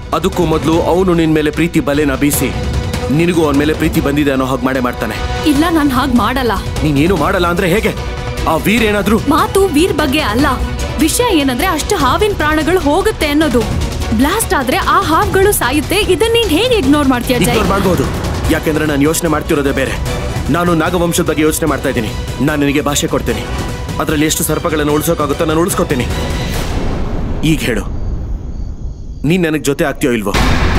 ಅದಕ್ಕೂ ಮೊದಲು ಅವನು ನಿನ್ ಮೇಲೆ ಪ್ರೀತಿ ಬಲೆನ ಬೀಸಿ ನಿನಗೂ ಅವನ ಮೇಲೆ ಪ್ರೀತಿ ಬಂದಿದೆ ಅನ್ನೋ ಹಾಗೆ ಮಾಡೇ ಮಾಡ್ತಾನೆ. ಇಲ್ಲ, ನಾನು ಹಾಗೆ ಮಾಡಲ್ಲ. ನೀನೇನು ಮಾಡಲ್ಲ ಅಂದ್ರೆ ಹೇಗೆ? ಆ ವೀರ್ ಏನಾದ್ರು ಮಾತು ವೀರ್ ಬಗ್ಗೆ ಅಲ್ಲ. ವಿಷಯ ಏನಂದ್ರೆ ಅಷ್ಟು ಹಾವಿನ ಪ್ರಾಣಗಳು ಹೋಗುತ್ತೆ ಅನ್ನೋದು. ಬ್ಲಾಸ್ಟ್ ಆದ್ರೆ ಆ ಹಾವುಗಳು ಸಾಯುತ್ತೆ. ಇದನ್ನ ನೀನ್ ಹೇಗೆ ಇಗ್ನೋರ್ ಮಾಡ್ತೀಯ? ಇಗ್ನೋರ್ ಮಾಡಬಹುದು, ಯಾಕೆಂದ್ರೆ ನಾನು ಯೋಚನೆ ಮಾಡ್ತಿರೋದೇ ಬೇರೆ. ನಾನು ನಾಗವಂಶದ ಬಗ್ಗೆ ಯೋಚನೆ ಮಾಡ್ತಾ ಇದ್ದೀನಿ. ನಾನು ನಿನಗೆ ಭಾಷೆ ಕೊಡ್ತೀನಿ, ಅದರಲ್ಲಿ ಎಷ್ಟು ಸರ್ಪಗಳನ್ನು ಉಳಿಸೋಕ್ಕಾಗುತ್ತೋ ನಾನು ಉಳಿಸ್ಕೊತೀನಿ. ಈಗ ಹೇಳು, ನೀನ್ ನನಗೆ ಜೊತೆ ಆಗ್ತೀಯೋ ಇಲ್ವೋ?